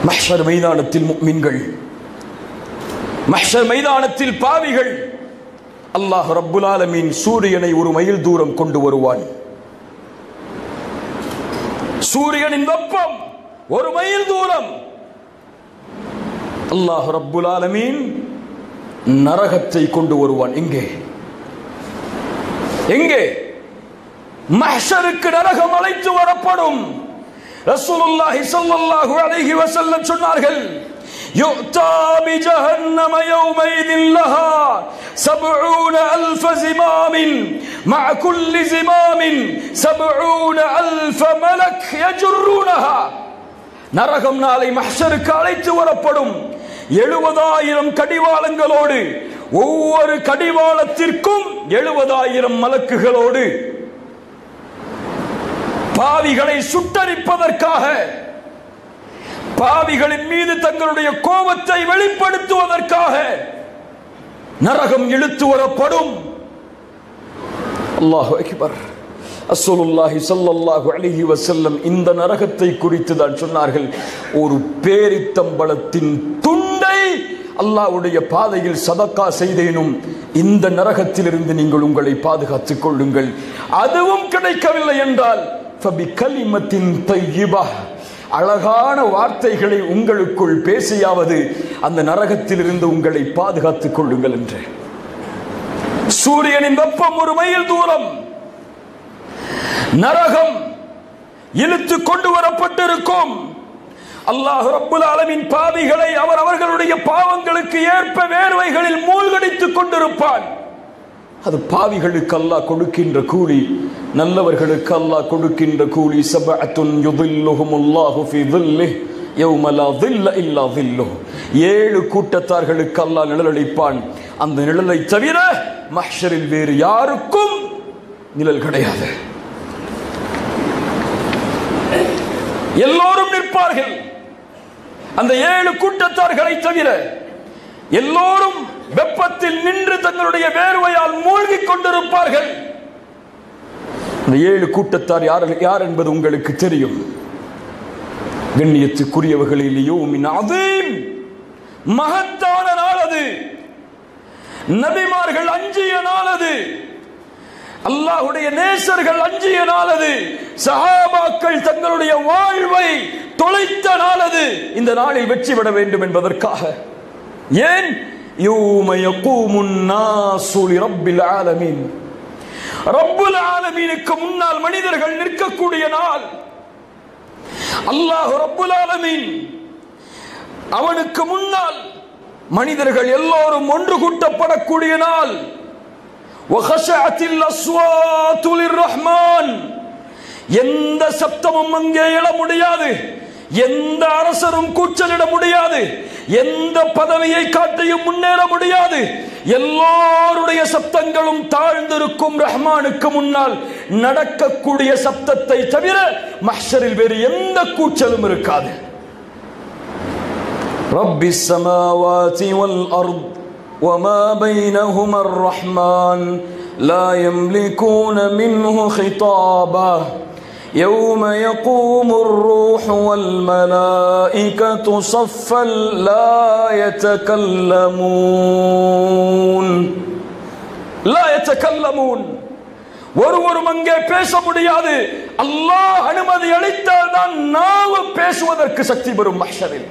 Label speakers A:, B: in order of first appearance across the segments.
A: மஹ்ஷர் மைதானத்தில் முஃமின்கள், மஹ்ஷர் மைதானத்தில் பாவிகள். அல்லாஹ் ரப்புல் ஆலமீன் சூரியனை ஒரு மைல் தூரம் கொண்டு வருவான். சூரியனின் வெப்பம் ஒரு மைல் தூரம். அல்லாஹ் ரப்புல் ஆலமீன் நரகத்தை கொண்டு வருவான். எங்கே எங்கே? மஹ்ஷருக்கு நரகம் அழைத்து வரப்படும். ரசூலுல்லாஹி ஸல்லல்லாஹு அலைஹி வஸல்லம் சொன்னார்கள், யுக்தா பிஜஹன்னம யௌமைதின் லஹா 70000 ஜிமாமின் மஅ குல்லி ஜிமாமின் 70000 மலக் யஜுர்ரூனஹா. நரகம் நாளை மஹ்ஷருக்கு அழைத்து வரப்படும் 70000 கடிவாளங்களோடு, ஒவ்வொரு கடிவாளத்திற்கும் 70000 மலக்குகளோடு பாவிகளை சுட்டரிப்பதற்காக, பாவிகளின் மீது தங்களுடைய கோபத்தை வெளிப்படுத்துவதற்காக நரகம் இழுத்து வரப்படும். அல்லாஹு அக்பர். ரசூலுல்லாஹி ஸல்லல்லாஹு அலைஹி வஸல்லம் இந்த நரகத்தை குறித்து தான் சொன்னார்கள், ஒரு பேரித்தம்பளத்தின் துண்டை அல்லாஹ்வுடைய பாதையில் சதக்கா செய்தேனும் இந்த நரகத்திலிருந்து நீங்கள் உங்களை பாதுகாத்துக் கொள்ளுங்கள். அதுவும் கிடைக்கவில்லை என்றால் ஃபபிகலிமத்தின் தய்யிபா, அழகான வார்த்தைகளை உங்களுக்குள் பேசியாவது அந்த நரகத்திலிருந்து உங்களை பாதுகாத்துக் கொள்ளுங்கள் என்று. சூரியனின் வெப்பம் ஒரு மைல் தூரம். நரகம் இழுத்து கொண்டு வரப்பட்டிருக்கும். அல்லாஹ் ரப்புல் ஆலமீன் பாவிகளை அவர்களுடைய பாவங்களுக்கு ஏற்ப வேர்வைகளில் மூழ்கடித்துக் கொண்டிருப்பான். அது பாவிகளுக்கு அல்லாஹ் கொடுக்கின்ற கூலி, நல்லவர்களுக்கு அல்லாஹ் கொடுக்கின்ற கூலி. சபஅத்துன் யுதில்லுஹுமுல்லாஹு ஃபீ தில்லிஹி யௌம லா தில்ல இல்லா தில்லுஹு. 7 கூட்டத்தார்களுக்கு அல்லாஹ் நிழலளிப்பான். அந்த நிழலை தவிர மஹ்ஷரில் வேறு யாருக்கும் நிழல் கிடையாது. எல்லோரும் நிற்பார்கள். அந்த 7 கூட்டத்தார்களை தவிர எல்லோரும் வெப்பத்தில் நின்று தங்களுடைய வேர்வையால் மூழ்கிக் கொண்டிருப்பார்கள். அந்த 7 கூட்டத்தார் யார் என்பது உங்களுக்கு தெரியும். கண்ணியத்துக்குரியவர்களிலேயோ மின் அதீம், மகத்தான நாள் அது. நபிமார்கள் அஞ்சிய நாள் அது. அல்லாஹ்வுடைய நேசர்கள் அஞ்சிய நாள் அது. சஹாபாக்கள் தங்களுடைய வாழ்வை தொலைத்த நாள் அது. இந்த நாளில் வெற்றி பெற வேண்டும் என்பதற்காக. ஏன்? யௌம யகூமுன் நாஸு லிரப்பில் ஆலமீன், ரப்புல் ஆலமீனுக்கு முன்னால் மனிதர்கள் நிற்கக்கூடிய நாள். அல்லாஹ் ரப்புல் ஆலமீன் அவனுக்கு முன்னால் மனிதர்கள் எல்லோரும் ஒன்று கூட்டப்படக்கூடிய நாள். வஹஷஅத்தில் அஸ்வாது லிர்ரஹ்மான், எந்த சப்தமும் அங்கே எழ முடியாது. எந்த அரசரும் கூச்சலிட முடியாது. எந்த பதவியை காட்டியும் முன்னேற முடியாது. எல்லோருடைய சப்தங்களும் தாழ்ந்திருக்கும். ரஹ்மானுக்கு முன்னால் நடக்கக்கூடிய சப்தத்தை தவிர மஹ்ஷரில் வேறு எந்த கூச்சலும் இருக்காது. ரப்பிஸ் ஸமாவாதி வல் அர்த் வமா பைனஹுமா அர்-ரஹ்மான் லா யம்லிகூன மின்ஹு ஹிதாபா يوم يقوم الروح والملائكة صفا لا يتكلمون. ஒருவரும் அங்கே பேச முடியாது. அல்லாஹ் அனுமதி அளித்தால் தான் நாவு பேசுவதற்கு சக்தி பெறும். மஹ்ஷரில்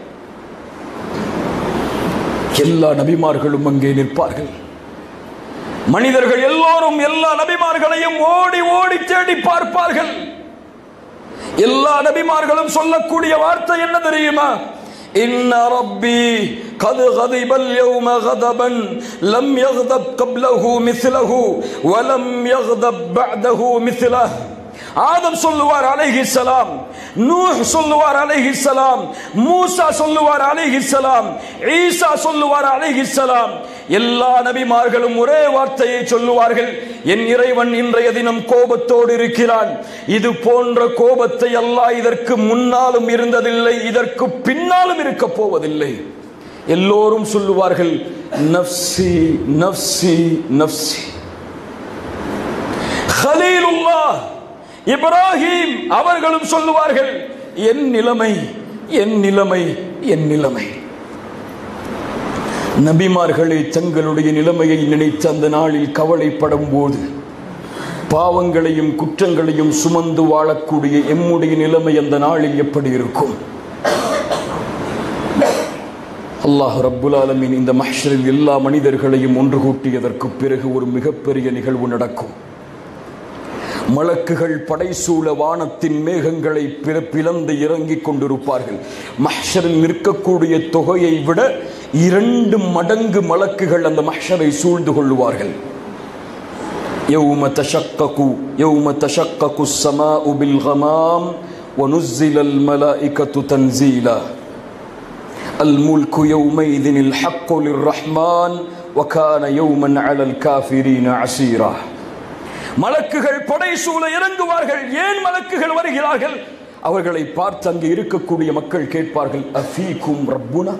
A: எல்லா நபிமார்களும் அங்கே நிற்பார்கள். மனிதர்கள் எல்லோரும் எல்லா நபிமார்களையும் ஓடி ஓடி தேடி பார்ப்பார்கள். எல்லா நபிமார்களும் சொல்லக்கூடிய வார்த்தை என்ன தெரியுமா? இன்ன ரப்பி கத் கதிபல் யௌம கதபன் லம் யக்தப் கப்லஹு மிஸ்லஹு வ லம் யக்தப் பஅதஹு மிஸ்லஹு. ஆதம் சொல்லுவார் அலைஹிஸ்ஸலாம், நூஹ் சொல்லுவார் அலைஹிஸ்ஸலாம், மூசா சொல்லுவார் அலைஹிஸ்ஸலாம், ஈசா சொல்லுவார் அலைஹிஸ்ஸலாம். எல்லா நபிமார்களும் ஒரே வார்த்தையை சொல்லுவார்கள், என் இறைவன் இன்றைய தினம் கோபத்தோடு இருக்கிறான். இது போன்ற கோபத்தை அல்லாஹ் இதற்கு முன்னாலும் இருந்ததில்லை, இதற்கு பின்னாலும் இருக்க போவதில்லை. எல்லோரும் சொல்லுவார்கள் நஃப்சி நஃப்சி நஃப்சி. கலீலுல்லாஹ் இப்ராஹிம் அவர்களும் சொல்லுவார்கள், என் நிலைமை என் நிலைமை, என் நிலைமை. நபிமார்களை தங்களுடைய நிலைமையை நினைத்து அந்த நாளில் கவலைப்படும் போது பாவங்களையும் குற்றங்களையும் சுமந்து வாழக்கூடிய எம்முடைய நிலைமை அந்த நாளில் எப்படி இருக்கும்? அல்லாஹ் ரப்புல் ஆலமீன் இந்த மஹ்ஷரில் எல்லா மனிதர்களையும் ஒன்று கூட்டியதற்கு பிறகு ஒரு மிகப்பெரிய நிகழ்வு நடக்கும். மலக்குகள் படைசூழ வானத்தின் மேகங்களை பிளந்து இறங்கிக் கொண்டிருப்பார்கள். மஹ்ஷரில் நிற்கக்கூடிய தொகையை விட 2 மடங்கு மலக்குகள் அந்த மஹ்ஷரை சூழ்ந்து கொள்வார்கள். யௌம தஷக்ககு ஸமாஉ பில் கமாம் வ நுஸ்ஸிலல் மலாயிகத்து தன்ஸீலா அல் முல்கு யௌமைதினில் ஹக்கு லிர்ரஹ்மான் வ கான யௌமன் அலல் காஃபிரீன அஸீரா. மலக்குகள் படைசூழ இறங்குவார்கள். ஏன் மலக்குகள் வருகிறார்கள்? அவர்களை பார்த்து அங்கே இருக்கக்கூடிய மக்கள் கேட்பார்கள், அஃபீக்கும் ரப்புனா,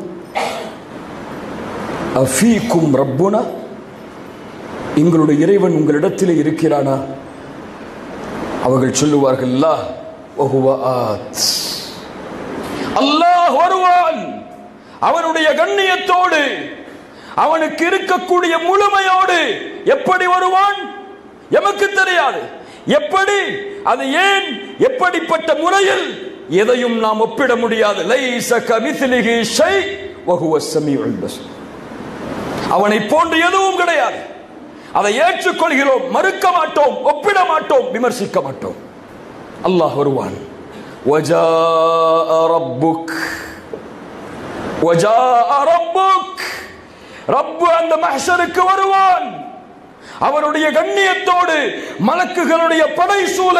A: அஃபீக்கும் ரப்புனா, எங்களுடைய இறைவன் உங்களிடத்திலே இருக்கிறானா? அவர்கள் சொல்லுவார்கள், லா வஹுவ ஆத், அல்லாஹ் வருவான் அவனுடைய கண்ணியத்தோடு, அவனுக்கு இருக்கக்கூடிய முழுமையோடு. எப்படி வருவான் எமக்கு தெரியாது. எப்படி, அது ஏன், எப்படிப்பட்ட முறையில், எதையும் நாம் ஒப்பிட முடியாது. லைஸ கமிஸ்லிஹி ஷை வ ஹுவ ஸமீஉல் பஸீர். அவனை போன்று எதுவும் கிடையாது. அதை ஏற்றுக்கொள்கிறோம், மறுக்க மாட்டோம், ஒப்பிட மாட்டோம், விமர்சிக்க மாட்டோம். அல்லாஹ் வருவான். வஜாஅ ரப்புக், வஜாஅ ரப்புக், ரப்பு அந்த மஹ்ஷருக்கு வருவான் அவருடைய கண்ணியத்தோடு, மலக்குகளுடைய படை சூழ.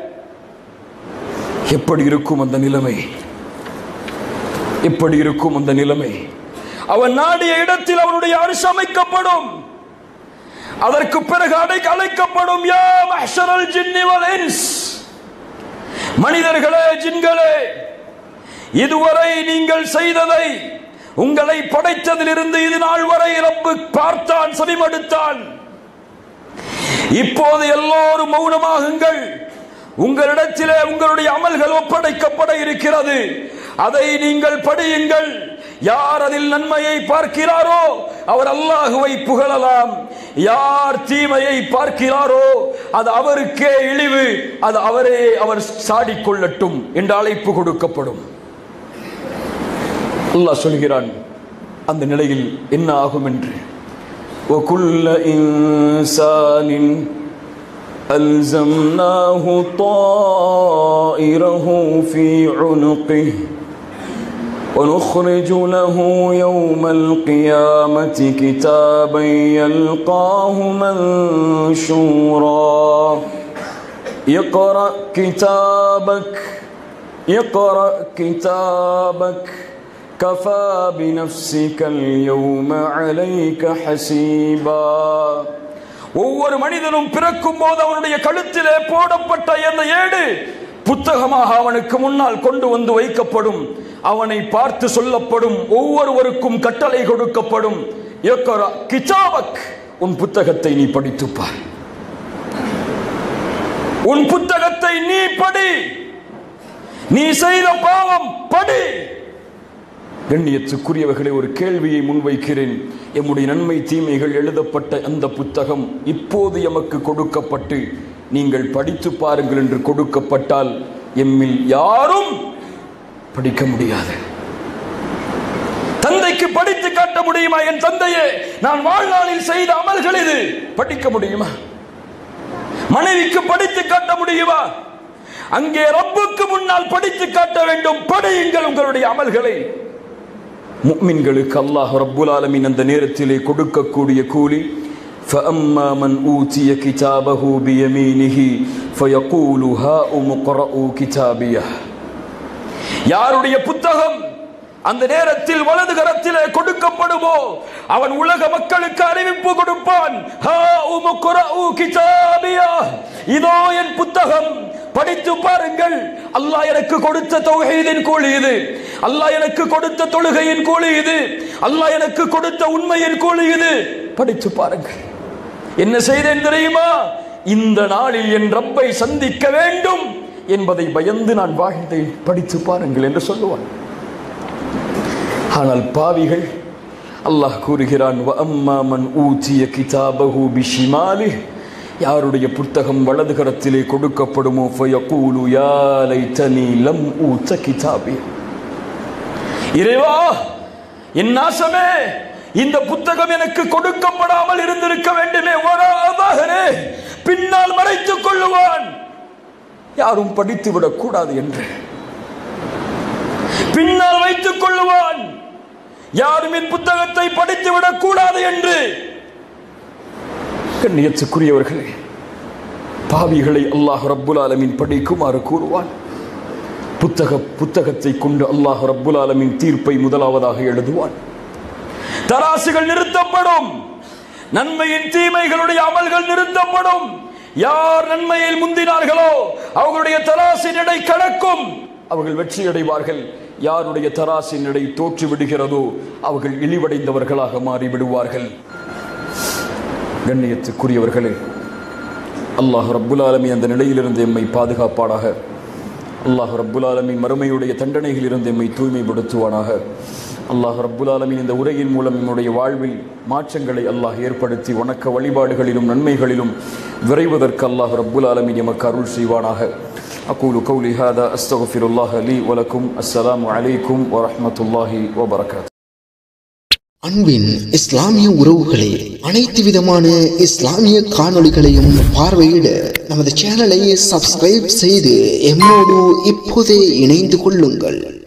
A: எப்படி இருக்கும் அந்த நிலைமை? எப்படி இருக்கும் அந்த நிலைமை? அவன் நாடிய இடத்தில் அவனுடைய அரிசி அமைக்கப்படும். அதற்கு பிறகு அழைக்கப்படும், யா மஹ்ஷரல் ஜின்னி வல் இன்ஸ், மனிதர்களே ஜின்களே, இதுவரை நீங்கள் செய்ததை, உங்களை படைத்ததிலிருந்து இது நாள் வரை ரப்பு பார்த்தான், செவிமடுத்தான். இப்போது எல்லோரும் மௌனமாகுங்கள். உங்களிடத்திலே உங்களுடைய அமல்கள் ஒப்படைக்கப்பட இருக்கிறது. அதை நீங்கள் படியுங்கள். யார் அதில் நன்மையை பார்க்கிறாரோ அவர் அல்லாஹுவை புகழலாம். யார் தீமையை பார்க்கிறாரோ அது அவருக்கே இழிவு, அது அவர் சாடிக்கொள்ளட்டும் என்று அழைப்பு கொடுக்கப்படும். அல்லாஹ் சொல்கிறான் அந்த நிலையில் என்ன ஆகும் என்று. وَكُلَّ إِنسَانٍ أَلْزَمْنَاهُ طَائِرَهُ فِي عُنُقِهِ وَنُخْرِجُ لَهُ يَوْمَ الْقِيَامَةِ كِتَابًا يَلْقَاهُ مَنشُورًا اقْرَأْ كِتَابَكَ كفى بنفسك اليوم عليك حسيبا. ஒவ்வொரு மனிதனும் பிறக்கும் போது அவனுடைய கழுத்திலே போடப்பட்ட அந்த ஏடு புத்தகமாக அவனுக்கு முன்னால் கொண்டு வந்து வைக்கப்படும். அவனை பார்த்து சொல்லப்படும், ஒவ்வொருவருக்கும் கட்டளை கொடுக்கப்படும், இக்ரா கிதாபக், உன் புத்தகத்தை நீ படித்துப் பார், உன் புத்தகத்தை நீ படி, நீ செய்த பாவம் படி. கண்ணியத்துக்குரியவர்களை, ஒரு கேள்வியை முன்வைக்கிறேன். எம்முடைய நன்மை தீமைகள் எழுதப்பட்ட அந்த புத்தகம் இப்போது எமக்கு கொடுக்கப்பட்டு நீங்கள் படித்து பாருங்கள் என்று கொடுக்கப்பட்டால் எம்மில் யாரும் படிக்க முடியாது. தந்தைக்கு படித்து காட்ட முடியுமா? என் தந்தையே, நான் வாழ்நாளில் செய்த அமல்கள் இது, படிக்க முடியுமா? மனைவிக்கு படித்து காட்ட முடியுமா? அங்கே ரப்புக்கு முன்னால் படித்து காட்ட வேண்டும். படியுங்கள் உங்களுடைய அமல்களை. முஃமின்களுக்கு அல்லாஹ் ரப்புல் ஆலமீன் அந்த நேரத்திலே கொடுக்கக்கூடிய கூலி, فَأَمَّا مَنْ أُوتِيَ كِتَابَهُ بِيَمِينِهِ فَيَقُولُ هَاؤُمُ اقْرَءُوا كِتَابِيَهْ. யாருடைய புத்தகம் அந்த நேரத்தில் வலது கரத்திலே கொடுக்கப்படுமோ அவன் உலக மக்களுக்கு அறிவிப்பு கொடுப்பான், ஹாஉம் இக்ரஊ கிதாபியஹ், இதோ என் புத்தகம், படித்து பாருங்கள். அல்லாஹ் எனக்கு கொடுத்த தௌஹீதின் கூலி இது, அல்லாஹ் எனக்கு கொடுத்த தொழுகையின் கூலி இது, அல்லாஹ் எனக்கு கொடுத்த உண்மையின் கூலி இது, படித்து பாருங்கள். என்ன செய்தேன் தெரியுமா? இந்த நாளில் என் ரப்பை சந்திக்க வேண்டும் என்பதை பயந்து நான் வாழ்ந்தேன், படித்து பாருங்கள் என்று சொல்லுவான். ஆனால் பாவிகள் அல்லாஹ் கூறுகிறான், வஅம்மா மன் ஊதிய கிதாபஹு பிஷிமாலிஹ், யாருடைய புத்தகம் வலது கரத்திலே கொடுக்கப்படுமோ ஃபயகூலு யா லைதனி லம் ஊத கிதாபி, இறைவா என் நாசமே, இந்த புத்தகம் எனக்கு கொடுக்கப்படாமல் இருந்திருக்க வேண்டுமே. வராதஹரே, பின்னால் மறைத்துக் கொள்ளுவான், யாரும் படித்து விடக்கூடாது என்று பின்னால் வைத்துக் கொள்ளுவான், யாரும் என் புத்தகத்தை படித்து விடக்கூடாது என்று. கண்ணியத்துக்குரியவர்களே, பாவிகளை அல்லாஹ் ரப்புல் ஆலமீன் படிக்குமாறு கூறுவான். புத்தகத்தை கொண்டு அல்லாஹ் ரப்புல் ஆலமீன் தீர்ப்பை முதலாவதாக எழுதுவான். தராசுகள் நிறுத்தப்படும், நன்மையின் தீமைகளுடைய அமல்கள் நிறுத்தப்படும். யார் நன்மையில் முந்தினார்களோ அவர்களுடைய தராசின் எடை கடக்கும், அவர்கள் வெற்றி அடைவார்கள். யாருடைய தராசின் எடை தோற்று விடுகிறதோ அவர்கள் இழிவடைந்தவர்களாக மாறிவிடுவார்கள். கண்ணியத்துக்குரியவர்களே, அல்லாஹ் ரப்புல் ஆலமீன் அந்த நிலையிலிருந்து எம்மை பாதுகாப்பானாக. அல்லாஹ் ரப்புல் ஆலமீன் மறுமையுடைய தண்டனைகளில் இருந்து எம்மை தூய்மைப்படுத்துவானாக. அல்லாஹ் ரப்புல் ஆலமீன் இந்த உரையின் மூலம் நம்முடைய வாழ்வில் மாற்றங்களை அல்லாஹ் ஏற்படுத்தி வணக்க வழிபாடுகளிலும் நன்மைகளிலும் விரைவதற்கு அல்லாஹ் ரப்புல் ஆலமீன் எமக்கு அருள் செய்வானாக. அகூலு கௌலி ஹாதா அஸ்தக்ஃபிருல்லாஹ லீ வலக்கும். அஸ்ஸலாமு அலைக்கும் வரஹ்மத்துல்லாஹி வபரகாத்துஹு.
B: அன்பின் இஸ்லாமிய உறவுகளே, அனைத்து விதமான இஸ்லாமிய காணொளிகளையும் பார்வையிட நமது சேனலை சப்ஸ்கிரைப் செய்து எம்மோடு இப்போதே இணைந்து கொள்ளுங்கள்.